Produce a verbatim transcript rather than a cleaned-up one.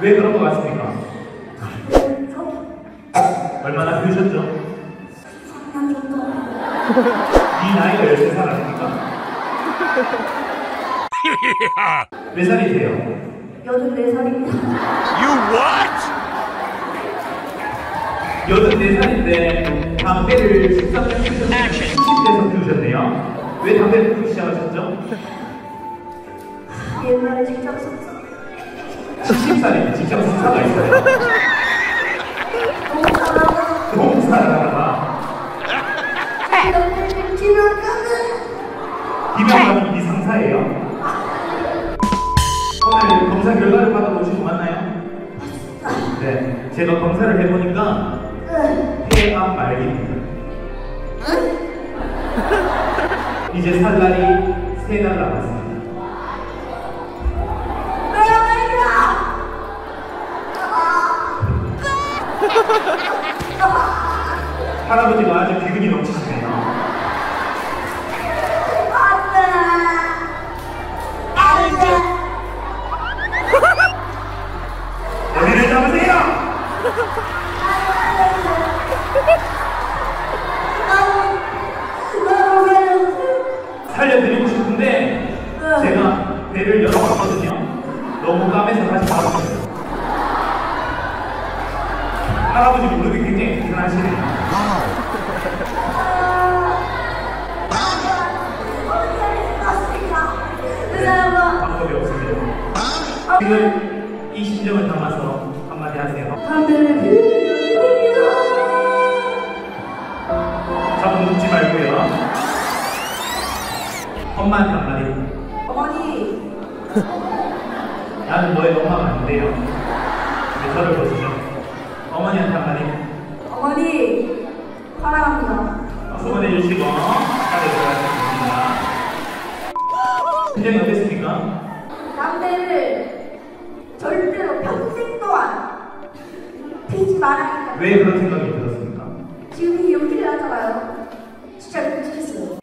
왜 그런 것 같습니까? 얼마나 크셨죠? 삼 년 정도. 이 나이가 열세 살 아닙니까? 몇 살이세요? 여든네 살입니다. You what? 여든네 살인데 담배를 십삼 년 피우셨어요. 칠십 대에서 피우셨네요. 왜 담배를 피우기 시작하셨죠? 옛날에 직장 숙사. 칠십 살에 직장 숙사가 있어요. 너무 잘하고. 너무 살아가다가 김영감이 이 상사예요. 오늘 검사 결과를 받아보시고 맞나요? 네, 제가 검사를 해보니까 폐암 말기입니다. 이제 살 날이 세 달 남았습니다. 할아버지가 아주 기운이 넘치시네요. 어디를 잡으세요? 살려드리고 싶은데 제가 배를 열어봤거든요. 너무 까매서 다시 나왔어요. 할아버지 무릎이 굉장히 불편하시네요. 방법이 없습니다. 지금 이 심정을 담아서 한마디 하세요. 담배를 피우며 자꾸 묻지 말고요. 엄마한테 한마디. 어머니. 나는 너의 엄마가 아닌데요. 네, 저를 보시죠. 어머니한테 한마디. 어머니 사랑합니다. 소원해 주시고 자리에 들어가겠습니다. 심정이 어땠습니까? 담배를 절대로 평생 동안 피지 말아야겠다. 왜 그런 생각이 들었습니까? 지금 이 연기를 하잖아요. 진짜 미치겠어요.